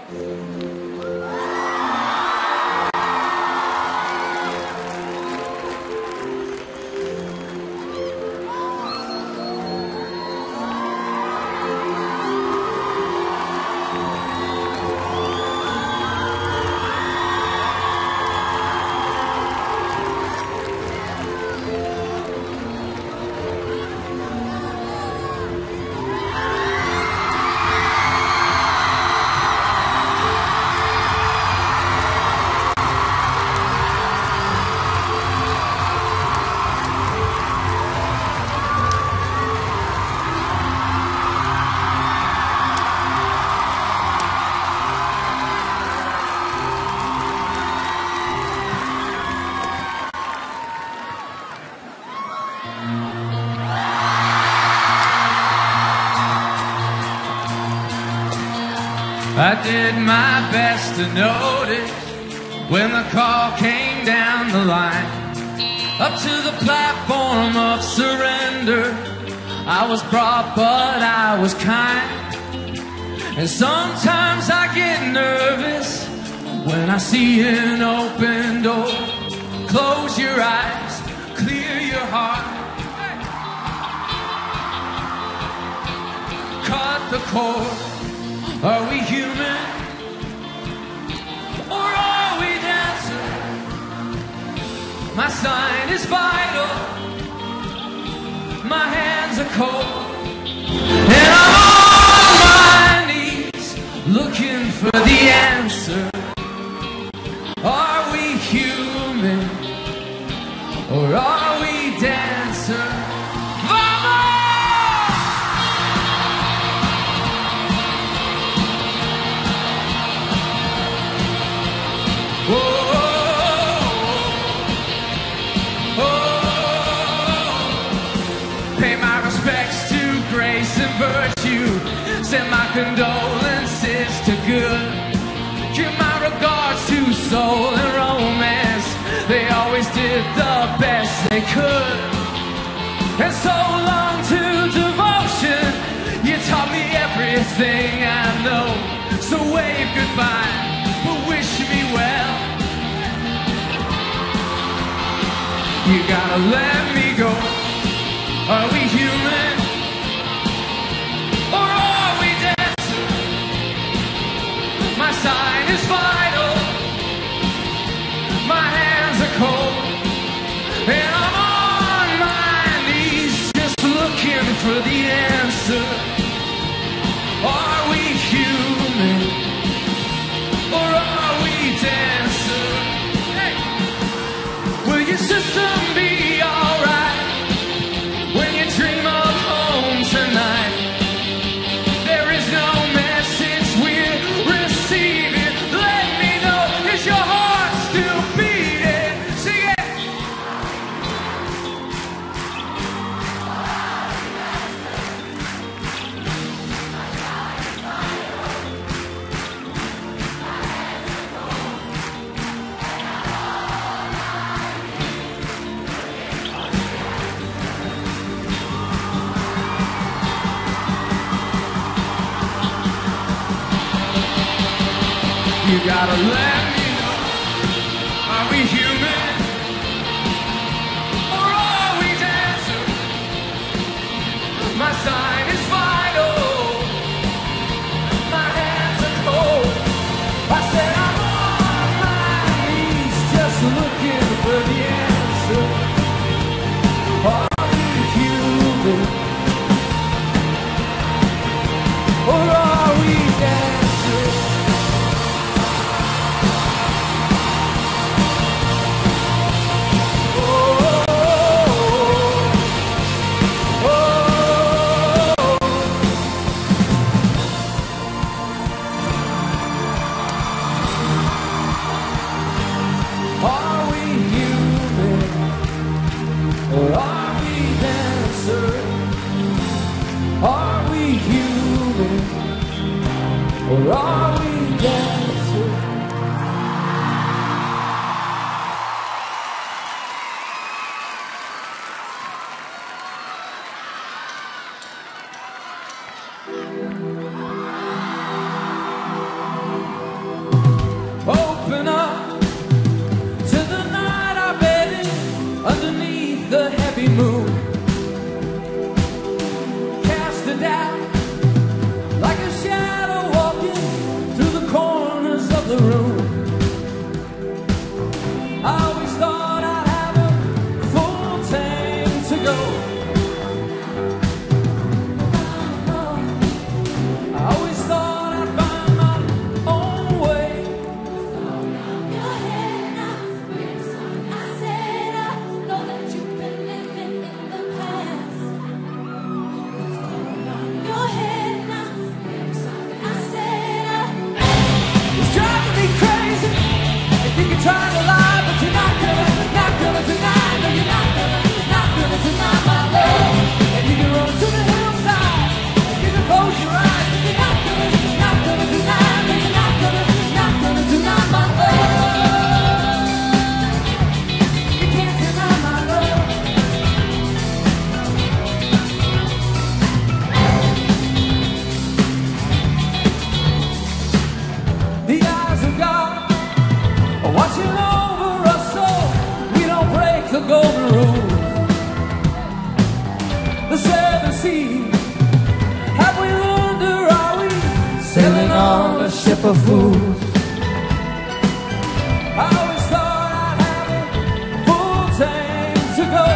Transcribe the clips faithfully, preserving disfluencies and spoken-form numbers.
I did my best to notice when the call came down the line, up to the platform of surrender. I was brought, but I was kind. And sometimes I get nervous when I see an open door. Close your eyes, clear your heart, cut the cord. Are we human, or are we dancing? My sign is vital, my hands are cold, and I'm on my knees looking for the answer. Are we human, or are we dancers? Virtue, send my condolences to good. Give my regards to soul and romance. They always did the best they could. And so long to devotion. You taught me everything I know. So wave goodbye, but wish me well. You gotta let me go. Are we human? My sign is vital, my hands are cold, and I'm on my knees just looking for the answer. Are we human, or are we dancers? Hey. Will your system be alright when you dream of home tonight? There is no message we're receiving. Let me know, is your heart still beating? Sing it. You gotta let me know, are we human, or are we dancers? My sign is vital, my hands are cold. I said I'm on my knees just looking for the answer. Are we human, or are we dancers? Or are we dancing? the seven seas. Have we learned or are we sailing on a ship of fools? I always thought I'd have a full tank to go.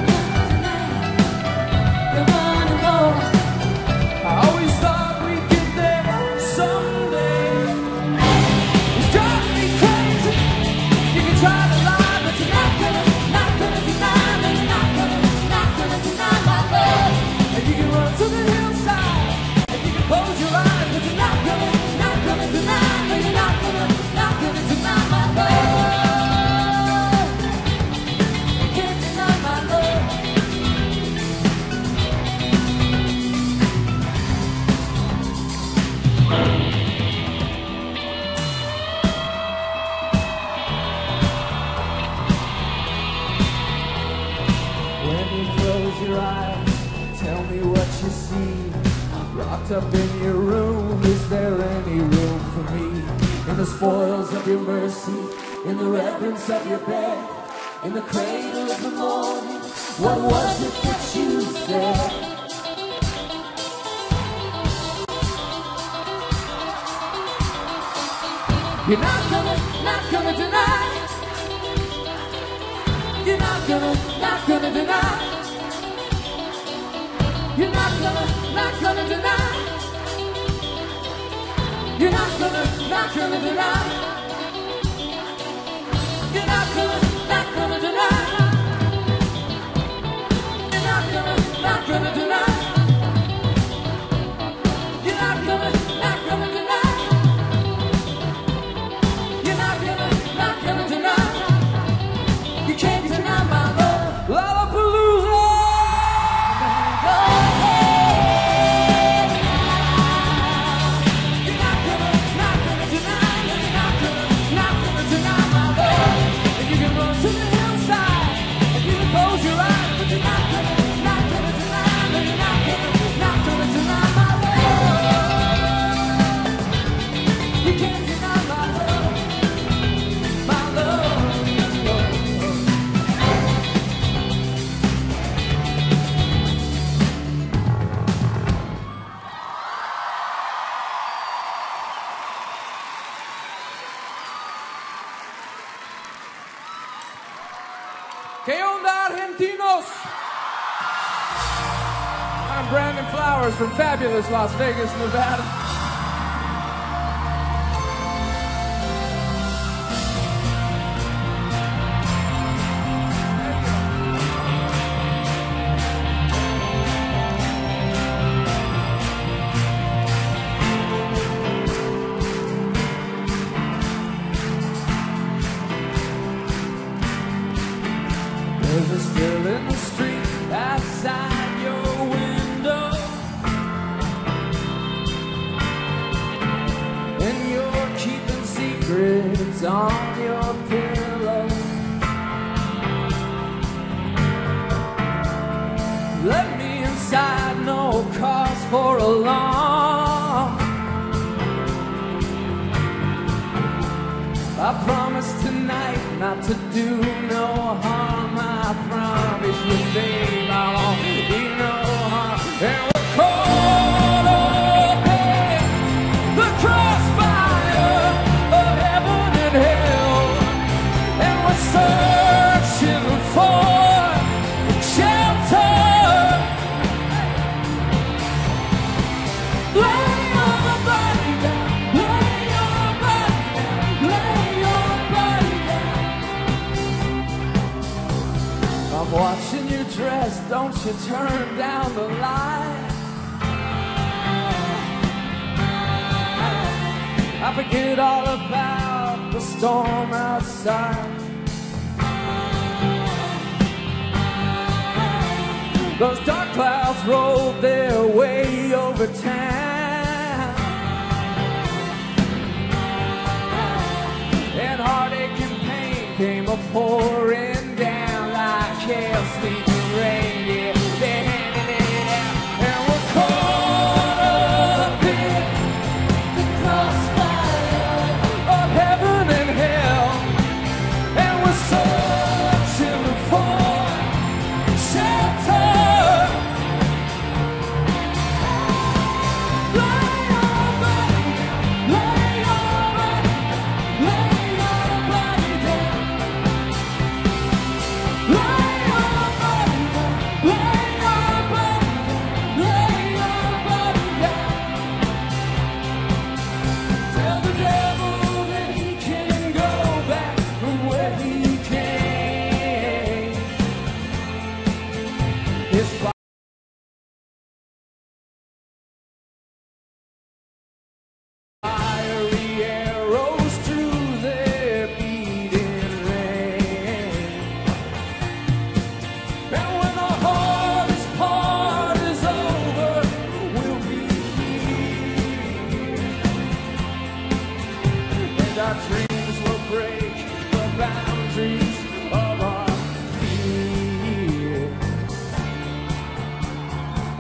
You're running low. I always thought we'd get there someday. It's driving me crazy. You can try to lie, but you're not gonna, Not gonna deny me, not gonna, not gonna deny my love. and you can run to the hillside, and you can close your eyes, but you're not gonna, Not gonna deny me, not gonna, not gonna deny my love. You can't deny my love. when you close your eyes, tell me what you see. Locked up in your room, is there any room for me? In the spoils of your mercy, in the reverence of your bed, in the cradle of the morning, what was it that you said? You're not Gonna, not gonna deny. You're not gonna, not gonna deny. You're not gonna, not gonna deny. You're not gonna, not gonna deny. You're not gonna, not gonna deny. You're not gonna, not gonna deny. You're not gonna, not gonna deny. You're not gonna, not gonna deny. You can't deny my love. Lollapalooza! Go ahead. You're not gonna, not gonna deny. You're not gonna, not gonna deny my love. And you can run to the hillside, and you can close your eyes, but you're not gonna, Not gonna deny. No, you're not gonna, not gonna deny my love. You can't deny my love. My love. ¿Qué onda, Argentinos? I'm Brandon Flowers from fabulous Las Vegas, Nevada. There's a still in the street outside your window, and you're keeping secrets on your pillow. Let me inside, no cause for alarm. I promise tonight not to do no harm. I promise you, babe, I won't do no harm. And we're caught up in the crossfire of heaven and hell, and we're searching for shelter. Lay your body down, lay your body down, lay your body down. I'm watching your dress, don't you turn down the light. I forget all about the storm outside. Those dark clouds rolled their way over town, and heartache and pain came a pouring down like hail, sleet, and rain. Yeah, they're handing it out, and we're caught up in The crossfire. of heaven and hell, and we're searching for shelter.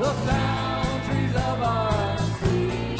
the boundaries of our creed.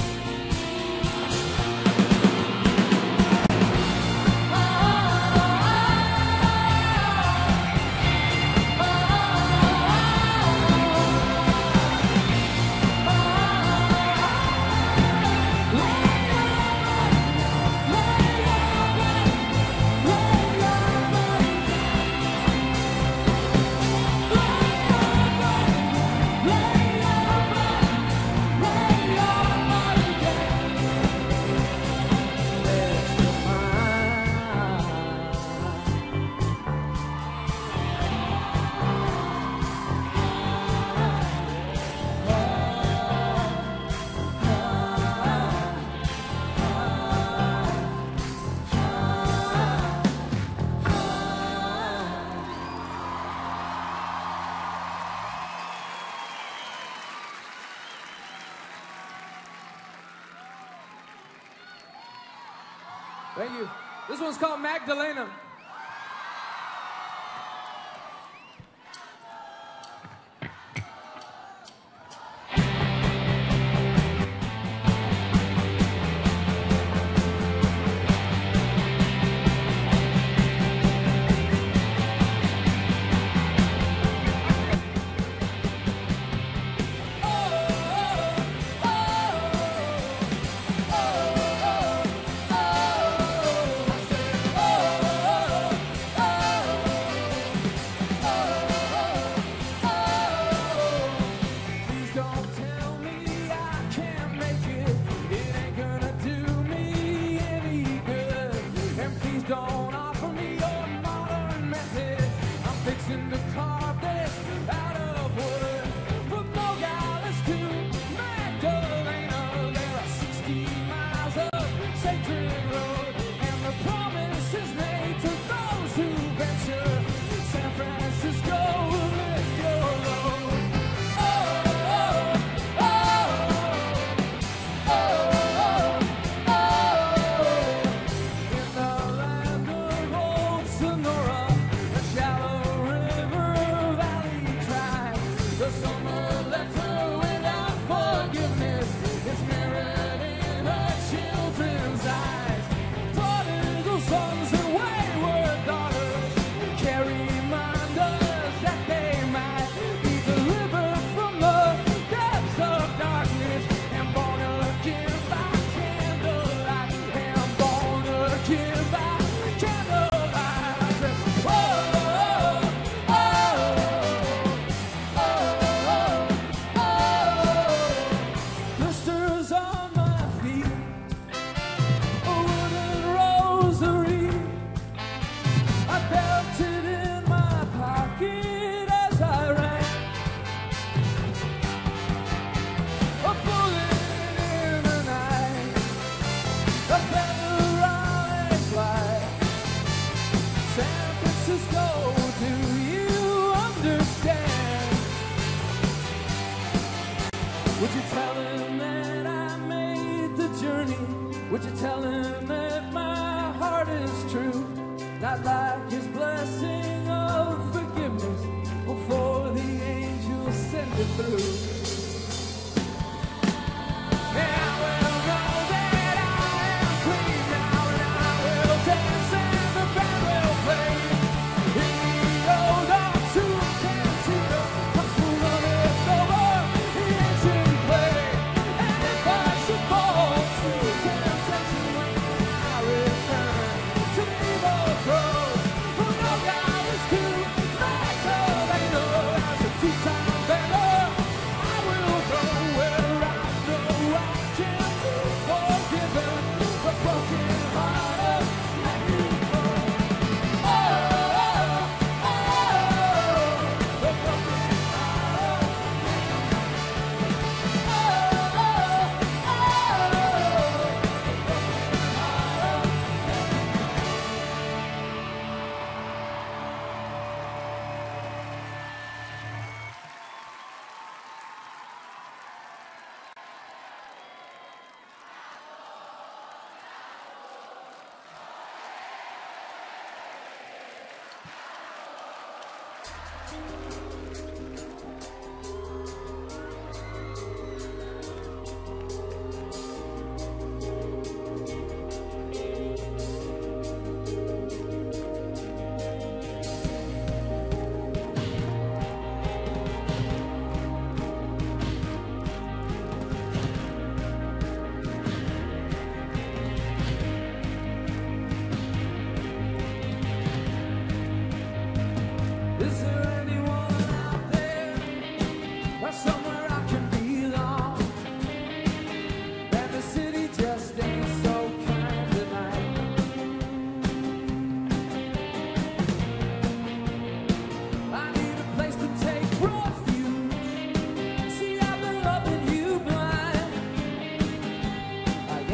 Thank you. This one's called Magdalena.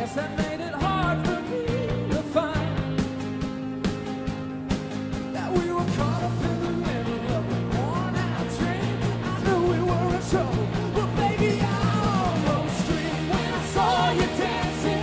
guess that made it hard for me to find that we were caught up in the middle of a worn-out train. I knew we were in trouble, but baby, I almost screamed when I saw you dancing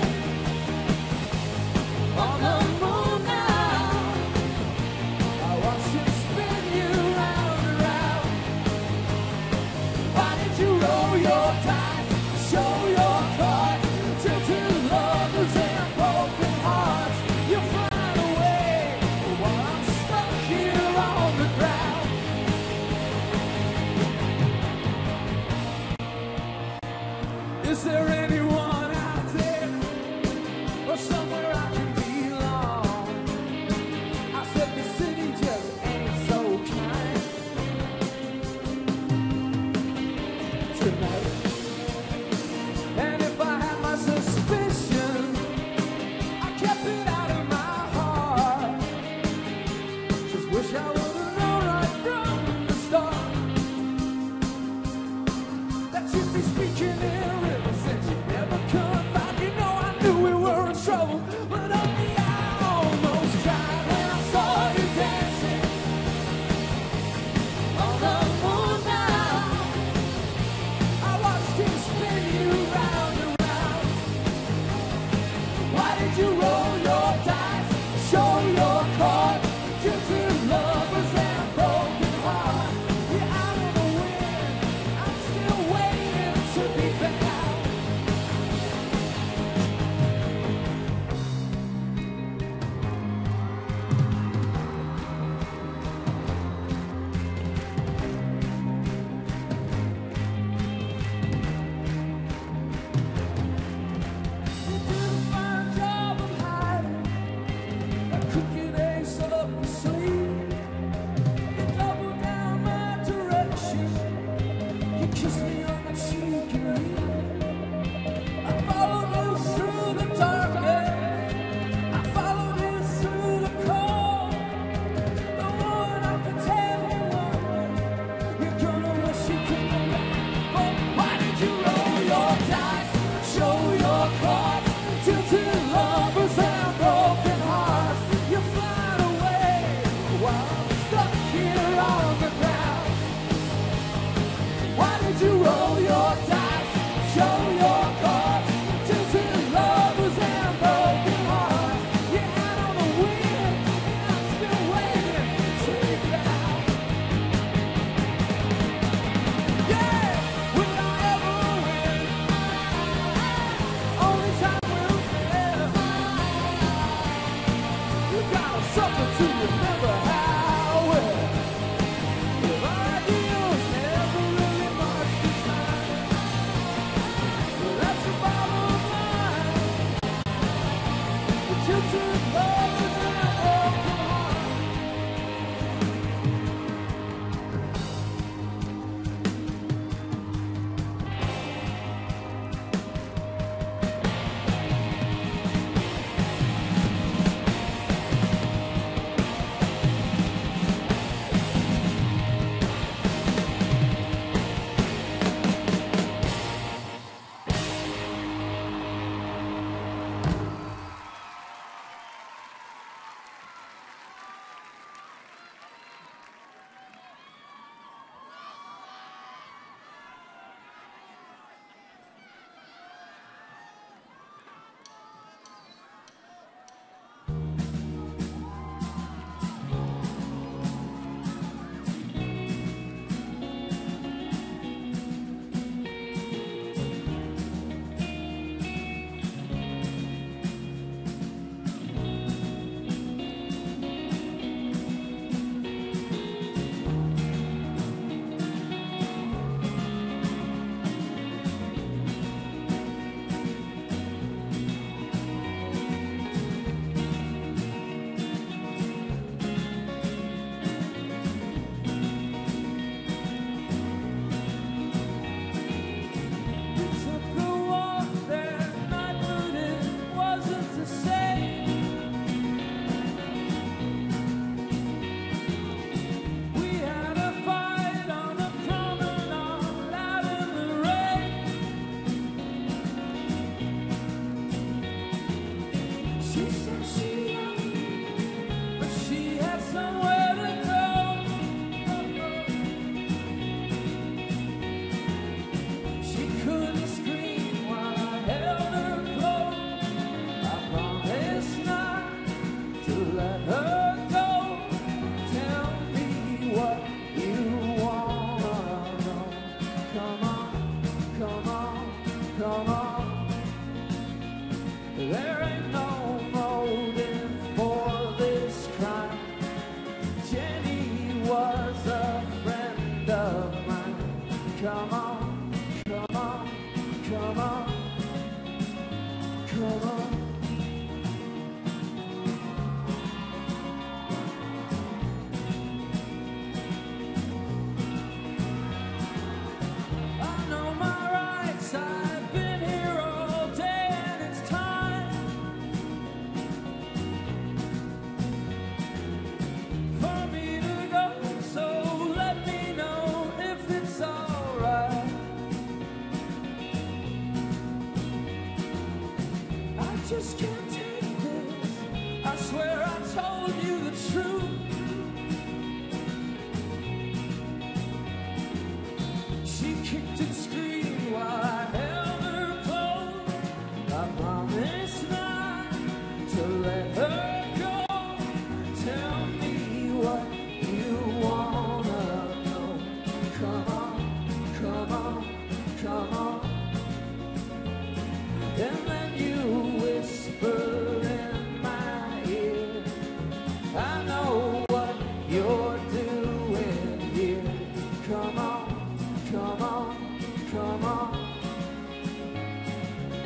on the moon now. I watched you spin you round and round. Why did you roll your dice, show your cards to two lovers and broken hearts? You fly away while I'm stuck here on the ground. Is there anyone out there or somewhere I can belong? I said the city just ain't so kind tonight. And if I had my suspicion, I kept it out of my heart. Just wish I would've known right from the start that you'd be speaking in riddles and you never could find. You know I knew we were in trouble,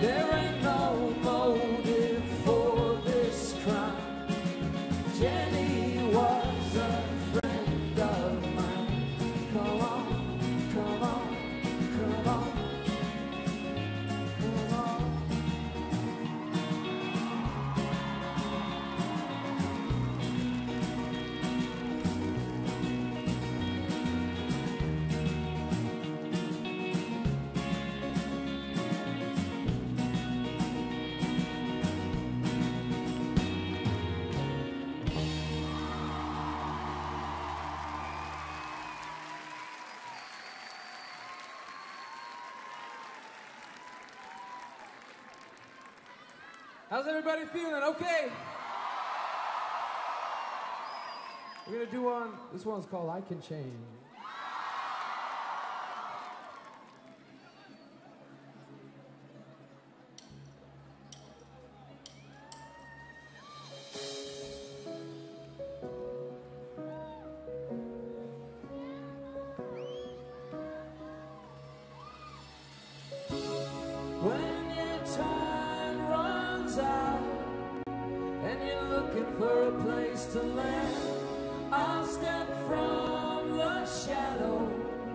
There ain't no motive for this crime. Jenny was a friend of mine. Come on, come on, come on, come on. How's everybody feeling? Okay. We're gonna do one. This one's called I Can Change. When your time runs out and you're looking for a place to land, I'll step from the shadow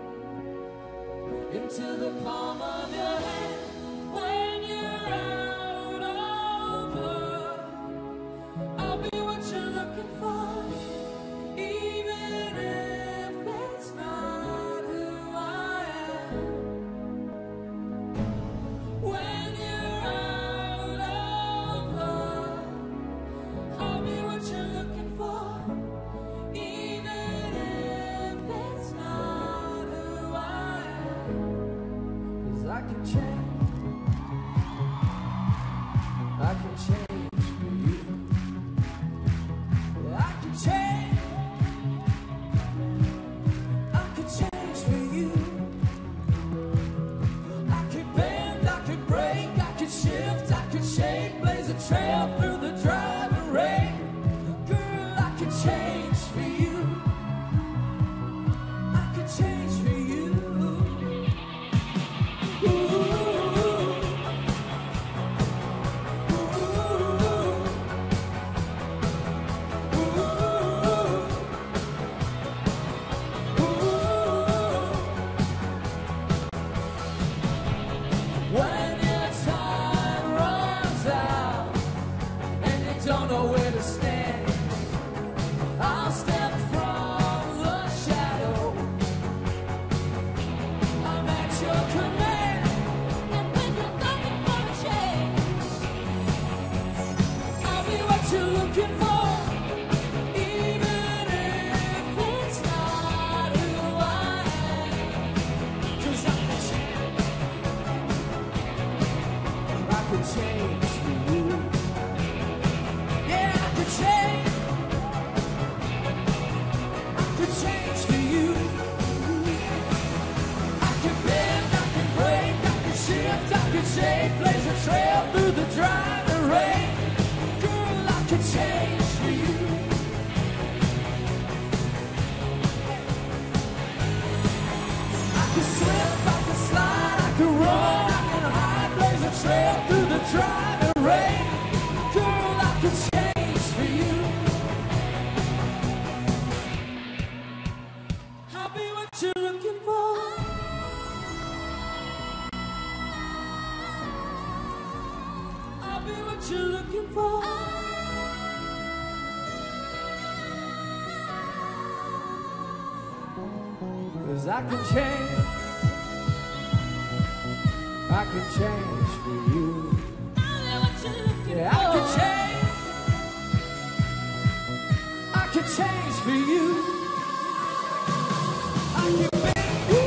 into the palm of your hand. When you're out of love, I'll be what you're looking for, even if it's not who I am. When you're out of love, I'll be what you're looking for, even if it's not who I am. 'Cause I can change, I can change for you. I can change, I can change for you. I could bend, I could break, I could shift, I could shake, blaze a trail through the driving rain. Girl, I could change for you. I could change for you. Ooh, ooh, ooh, ooh. When your time runs out and you don't know where to stand, I'll step from the shadow. I'm at your command. And when you're looking for a change, I'll be what you're looking for, even if it's not who I am. 'Cause I can change, I can change for you. Yeah, I can change, I can change for you. I can bend, I can break, I can shift, I can shake, blaze a trail through the driving rain. Girl, I can change for you. I can slip, I can slide, I can run, I can hide, blaze a trail through the driving rain. Girl, I can change for you. I'll be what you're looking for. I'll be what you're looking for. 'Cause I can change, I can change for you. Yeah, I can change, I can change for you. I can make you.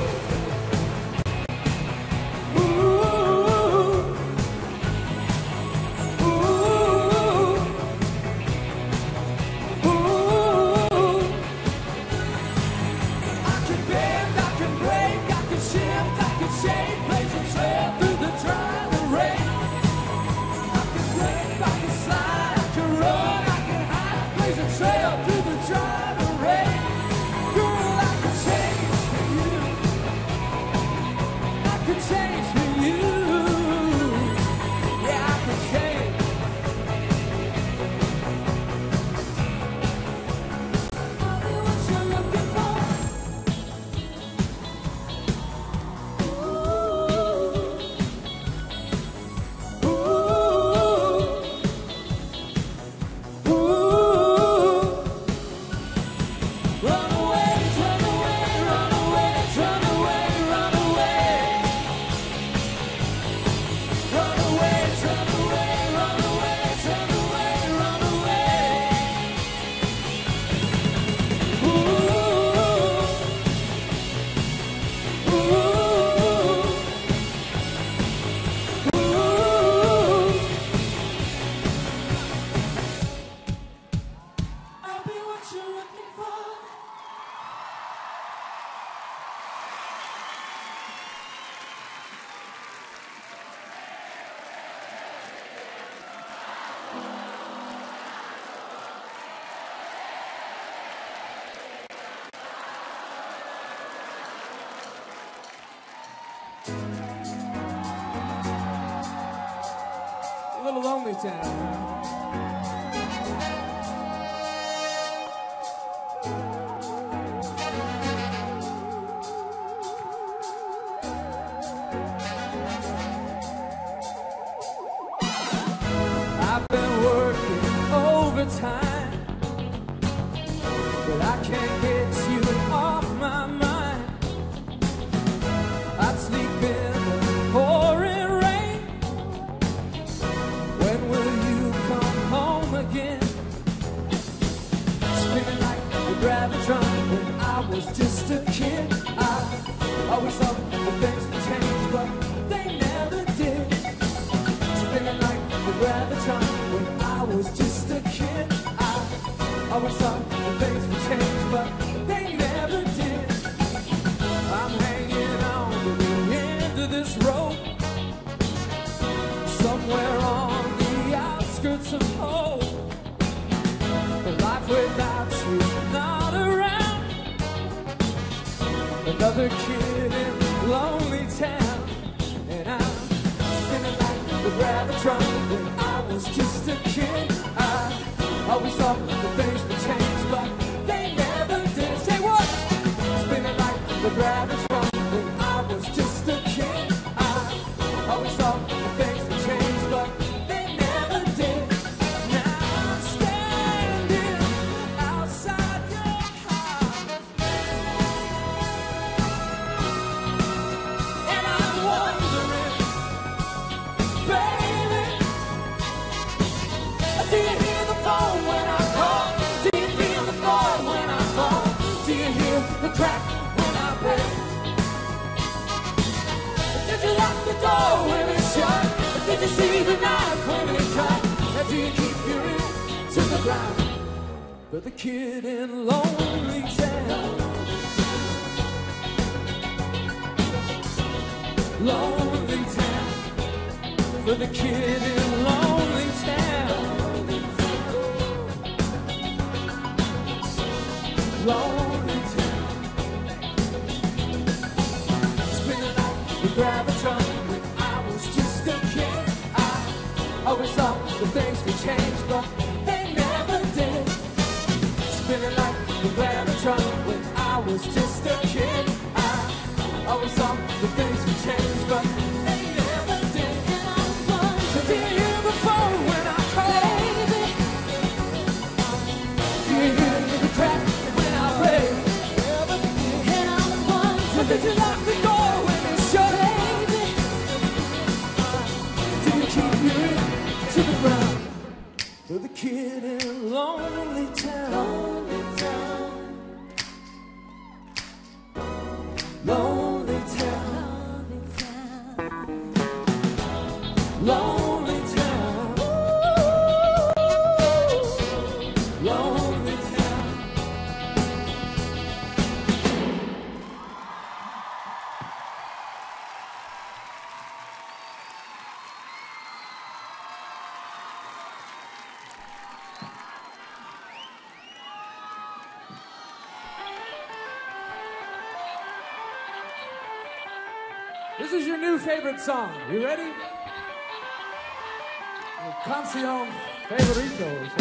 Ooh, ooh, ooh. I can bend, I can break, I can shift, I can shake, blaze a trail through the driving rain. I can slip, I can slide, I can run, I can hide, blaze a trail through the driving rain. Girl, I can change for you. I can change for you. called Lonely Town. I've been working overtime, but I can't get you off my mind. I'd sleep in the pouring rain. When will you come home again? Spinning like the gravitron when I was just a kid. I always thought that things would change, but they never did. Spinning like the gravitron when I was just a kid. I always thought that things would change, but they never did. I'm hanging on to the end of this road, somewhere on the outskirts of home. But life without you not around, another kid in lonely town. And I'm spinning like the gravitron when I was just a kid. I always thought that things would change, but they never did. Say what? Spinning like the gravitron when I was just a kid. I always thought that things would change, but they never did. Now I'm standing outside your house, and I'm wondering, baby, do you hear the phone when I call? Do you feel the floor when I fall? Do you hear the crack when I break? Did you lock the door when it's shut? Did you see the knife when it cut? Or do you keep your ear to the ground for the kid in lonely town? Lonely town, for the kid in lonely town. Lonely town. Spinning like the gravitron when I was just a kid. I always thought that things would change, but they never did. Spinning like the gravitron when I was just a kid. I always thought that things would change, but they never did. And I wonder, do you hear the phone when I call? Baby, do you hear the crack when I break? And I wonder, did you lock the door when it's shut? Baby, do you keep your ear to the ground for the kid in lonely town? Lonely town. Lonely town. Lonely town. Lonely town. This is your new favorite song. You ready? Canción favoritos.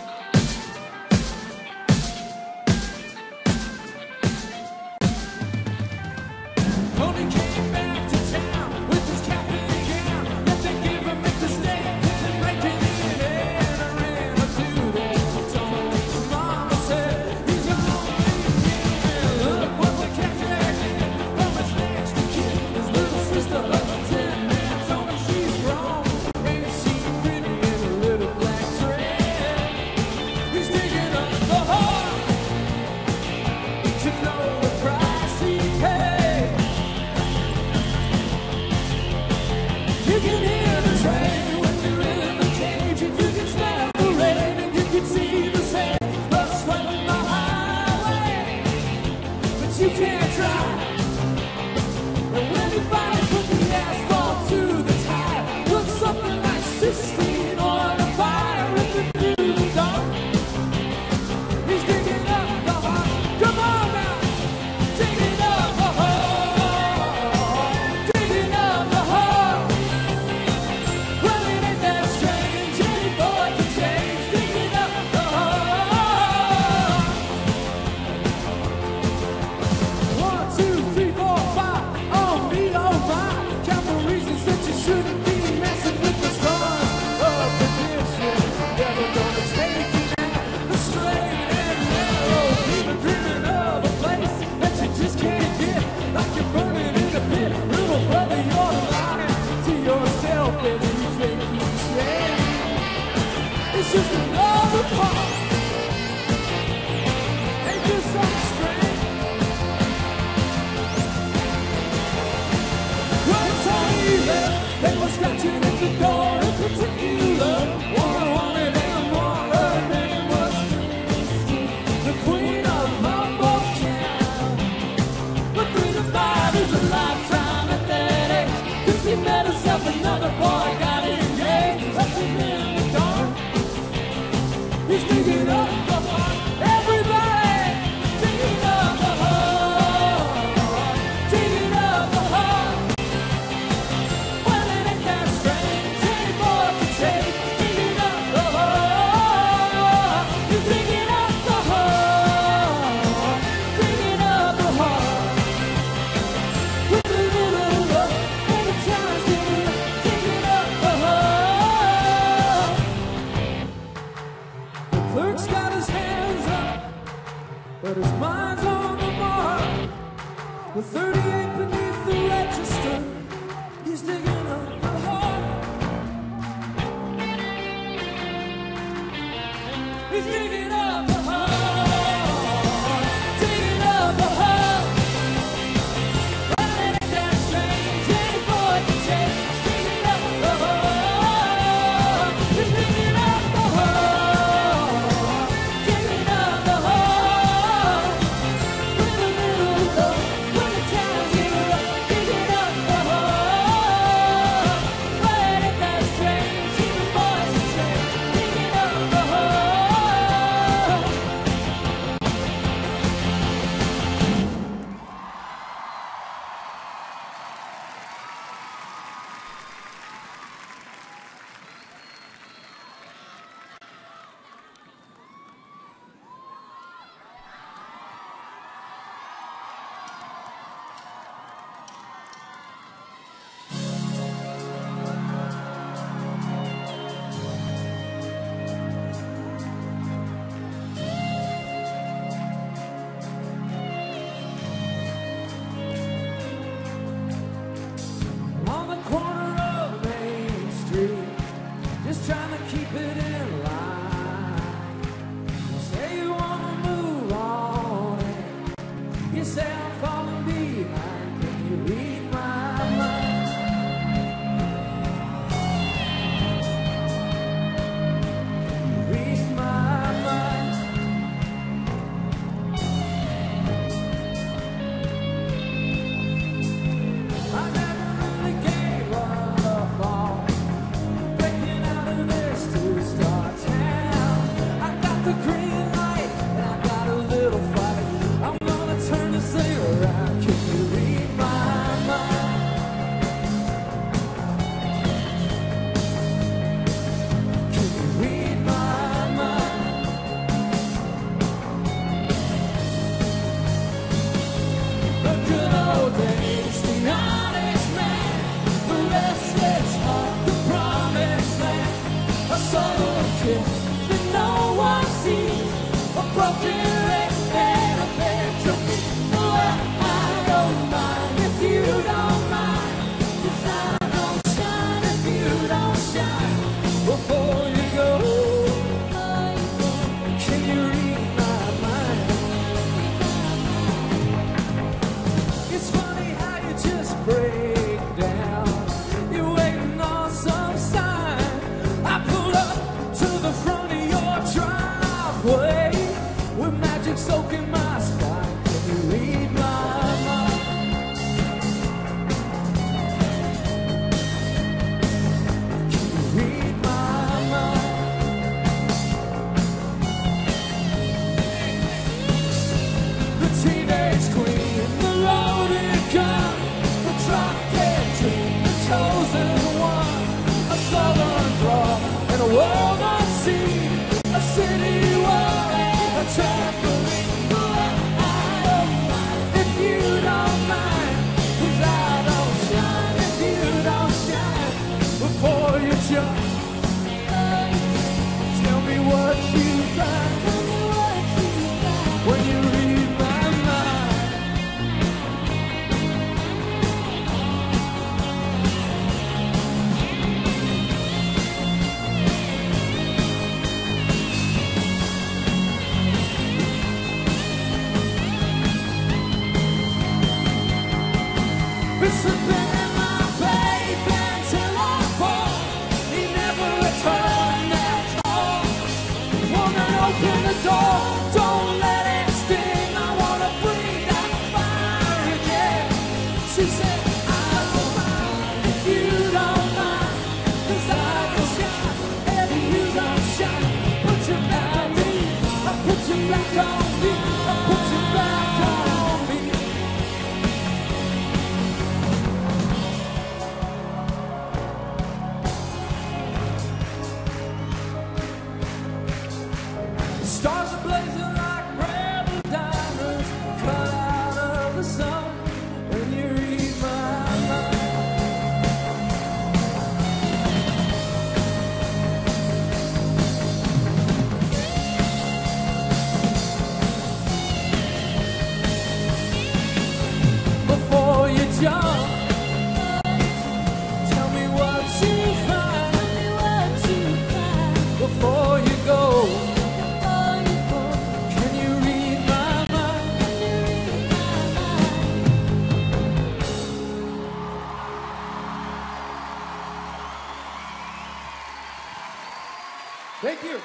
Tony came back to town with his cap and gown. Let them give him a mistake and break it in and ran up to the town. His mama said he's a lonely man. Look what the cat back in from his next kid. His little sister loves a ten man. Tony, she's grown. Ain't she pretty in a little black dress? He's digging up the heart to know the price he paid. You can hear the train when you're in the cage, and you can smell the rain, and you can see the sand rustling the highway, but you can't drive. And when you finally put the asphalt to the tire, looks something like sixteen on a fire in the new dark. He's digging up the heart. Come on now, digging up the heart, digging up the heart. She met herself another boy, got engaged, but she's in the dark. He's digging up the heart. Everybody, digging up the heart, digging up the heart. Well, it ain't that strange anymore to change. Digging up the heart. He's digging up the heart, digging up the heart. With a little love, and the time's digging up, digging up the heart. The clerk's got his hands up, but his mind's on the mark. With thirty-eight beneath the register, he's digging up the heart. He's digging up the heart, digging up the heart. Well, it ain't that strange anymore to change. Digging up the heart. He's digging up the heart, digging up the heart. With a little love, when the time's digging up, digging up the heart. Well, it ain't that strange anymore to change. Digging up the heart. On the corner of Main Street, just trying to keep it in line. You say you wanna move on, and you say I'm falling behind. Can you read my mind? Can you read my mind? I never really gave up on breaking out of this two-star town. I got the green light and I got a little fight. I'm gonna turn this thing around. Can you read my mind? Can you read my mind? The good old days, the honest man, the restless heart, the promised land. A subtle kiss that no one sees, a broken leg and a bedroom key. Well, I don't mind if you don't mind, 'cause I don't shine if you don't shine. Before you go, can you read my mind? It's funny how you just break down. You're waiting on some sign. I pull up to the front of your driveway with magic soaking my spine. Can you read my mind? Can you read my mind? The teenage queen, the loaded gun, the drop-dead dream, the chosen one, a southern draw and a world unseen, a city wall, a trampoline. Well, I don't mind if you don't mind, 'cause I don't shine if you don't shine. Before you jump, tell me what you find. When you read my mind. It's a been my faith until I fall. He back on me, put you back on me. The stars are blazing like rebel diamonds, cut out of the sun when you read my mind. Before you jump, tell me what you find. Before you go, can you read my mind? Thank you.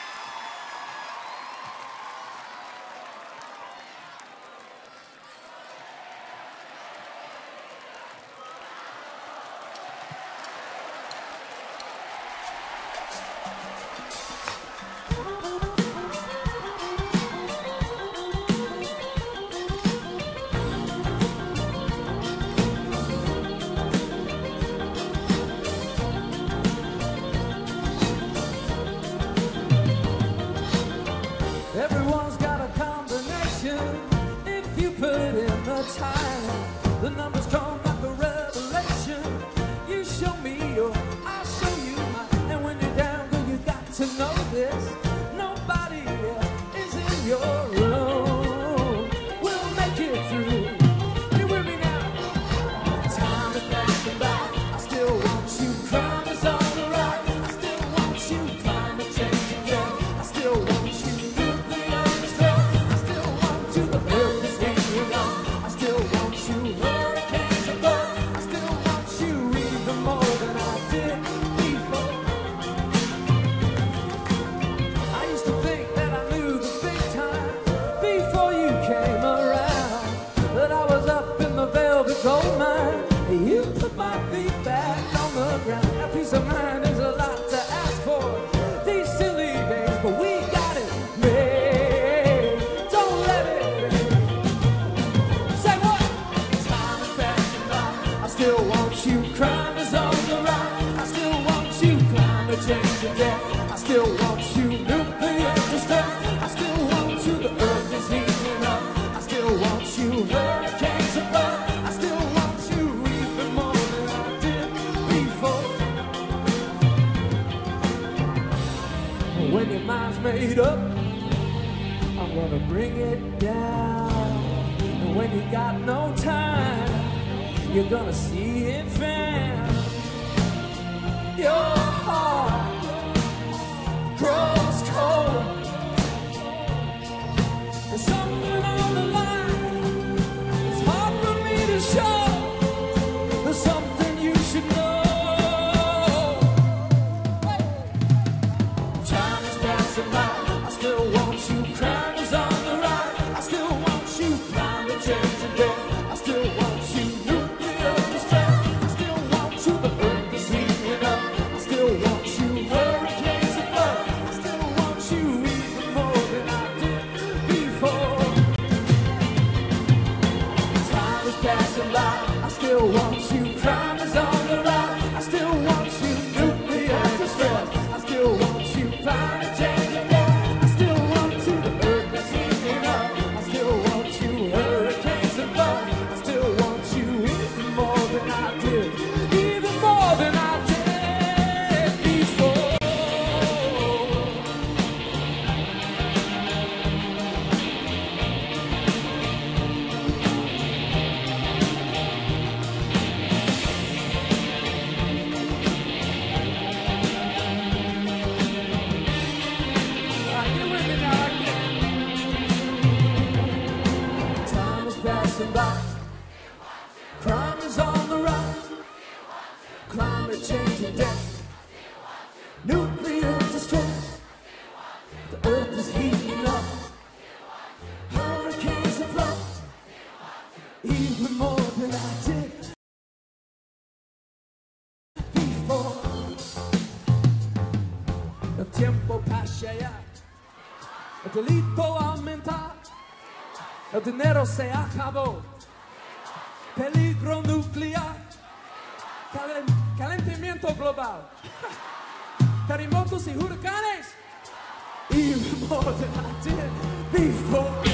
Everyone's got a combination. If you put in the time, the numbers come like a revelation. You show me your, I'll show you mine. And when you're down, girl, you got to know this. Nobody is in your room. We'll make it through. Are you with me now? Time is passing by. I still want you. Crime is on the rise. I still want you. Climate change again. I still want you. Gold mine, you put my feet back on the ground. A peace of mind is a lot to ask for these silly days, but we got it made. Don't let it fade. Say what? Time is passing by. I still want you. Crime is on the rise. I still want you. Climate change and death. I still want you. Nuclear distress. I still want you. The earth is heating up. I still want you. Hurricanes above. When your mind's made up, I'm gonna bring it down. And when you got no time, you're gonna see it found. Your heart grows cold. There's something on the line. It's hard for me to show. There's something you should know. I still want you. Crime is on the rise. I still want you. Climate change and death. I still want you. Nuclear distress. I still want you. The earth is heating up. I still want you. Hurricanes and flood. I still want you even more than I did before. Time is passing by. I still want you. Crime is on the rise. I still want you. Nuclear distress. I still want you. Climate change. Crime is on the rise. Climate change and death. Nuclear distress. The earth is heating up. Hurricanes are blowing. Even more than I did before. El tiempo pasa ya. El delito aumenta, el dinero se acabó. Peligro nuclear, calen, calentamiento global, terremotos y huracanes, even more than I did before.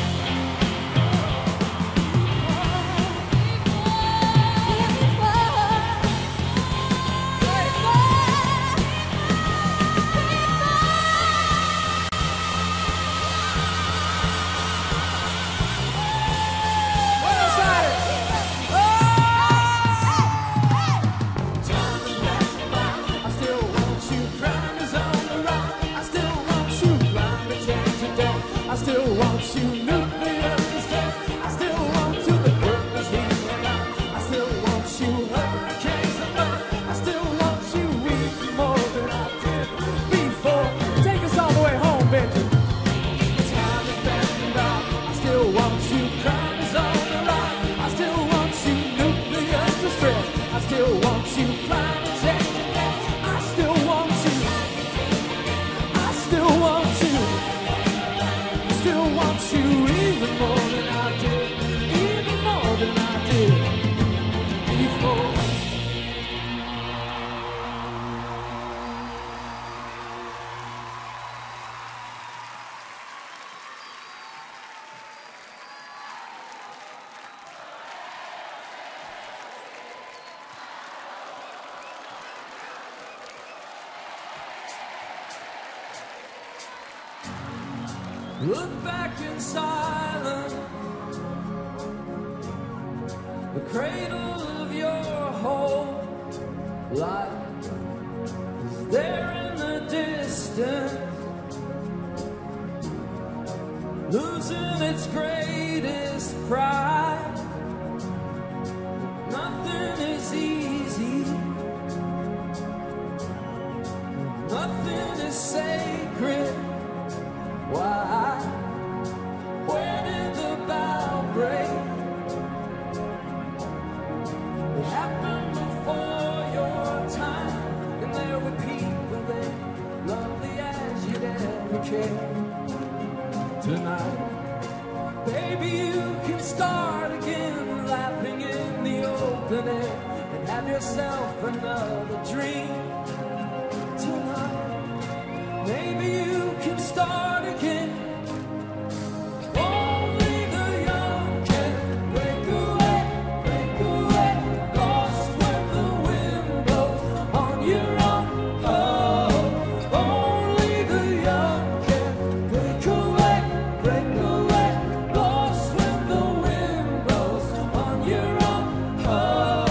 I still want you nuclear strength. I still want you the purpose healing out. I still want you hurricanes of love. I still want you even more than I did before. Take us all the way home, Benji. Time is passing by. I still want you crime is on the rise. I still want you nuclear distress. I still want you climate change and death. I still want you. I still want you. Still want you even more than I did, even more than I did before. Look back in silence, the cradle of your whole life is there in the distance, losing its greatest pride. Nothing is easy, nothing is sacred. Why? Where did the bow break? It happened before your time, and there were people there, lovely as you'd ever care. Tonight, baby, you can start again, laughing in the open air, and have yourself another dream. Tonight, maybe you can start again. Only the young can break away, break away, lost when the wind blows on your own. Oh, only the young can break away, break away, lost when the wind blows on your own. Oh.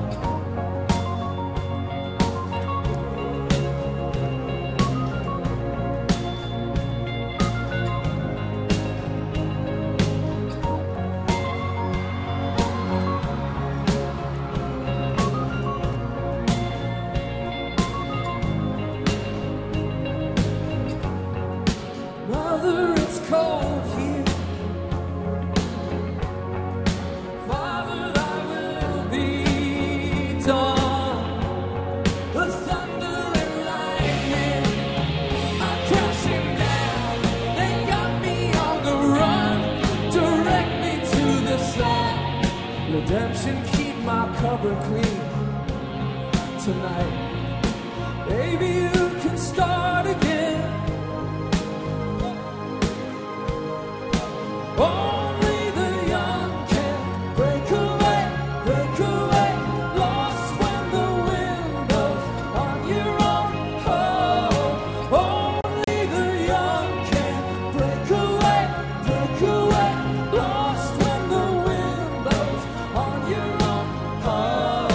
Mother, it's cold here. Father, I will be done. The thunder and lightning are crashing down. They got me on the run. Direct me to the sun. Redemption, keep my cover clean tonight. Baby, you can start again. Only the young can break away, break away, lost when the wind blows on your own. Oh, only the young can break away, break away, lost when the wind blows on your own. Oh.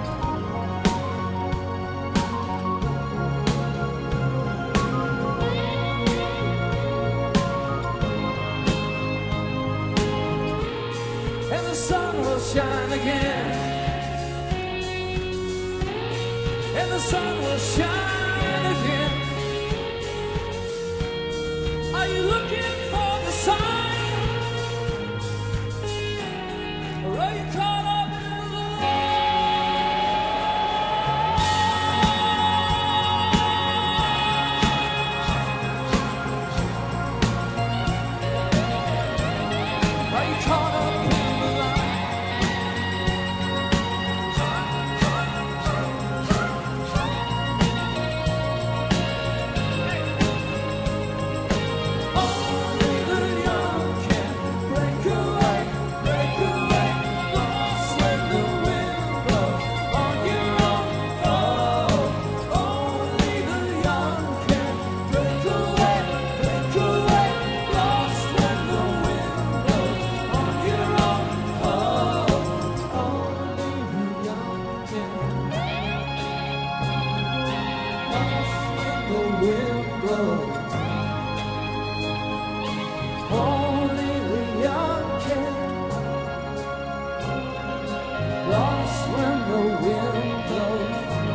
And the sun will shine again, and the sun will shine again. Are you looking for the sign, or are you caught up in the light? the wind blows. Only the young can, lost when the wind blows.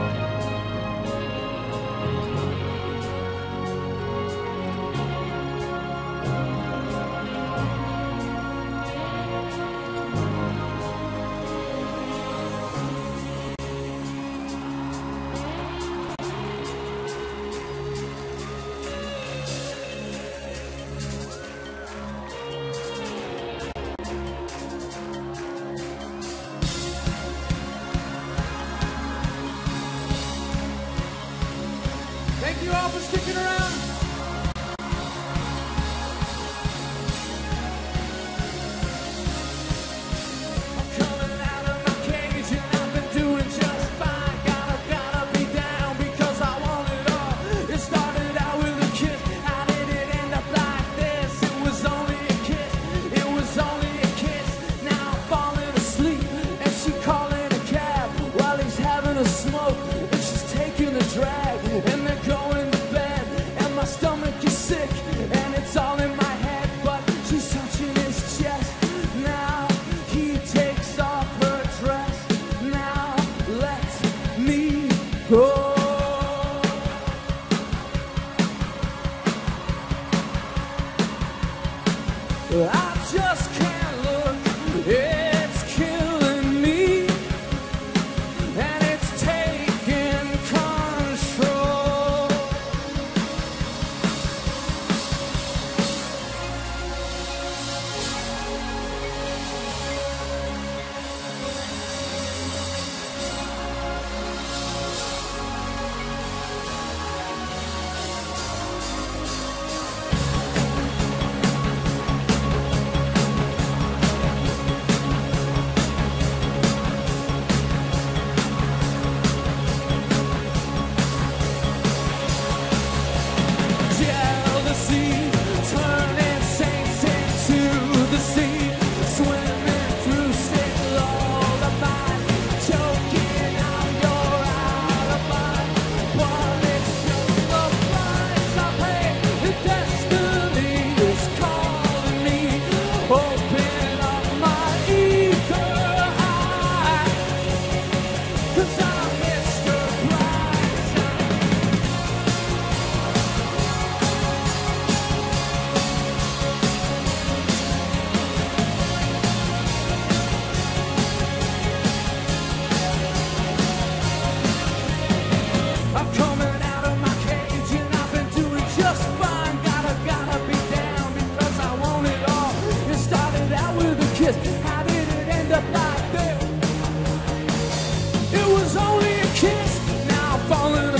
Thank you all for sticking around. I'm coming out of my cage and I've been doing just fine. Gotta, gotta be down because I want it all. It started out with a kiss. How did it end up like this? It was only a kiss. It was only a kiss. Now I'm falling asleep and she calling a cab while he's having a smoke and she's taking a drag and they're going to bed and my stomach is sick and it's all in my head, but she's touching his chest. Now he takes off her dress. Now let me go. I just can't look, it's killing me, and it's taking control. Jealousy, turning saints into the sea, swimming through sick lullabies, choking out your alibi. But it's just the price I pay. The destiny is calling me. Open up my ether eye, 'cause I'm Mister Brightside. I'm coming out of my cage and I've been doing just fine. Gotta, gotta be down because I want it all. It started out with a kiss. How did it end up like this? It was only a kiss. Now I'm falling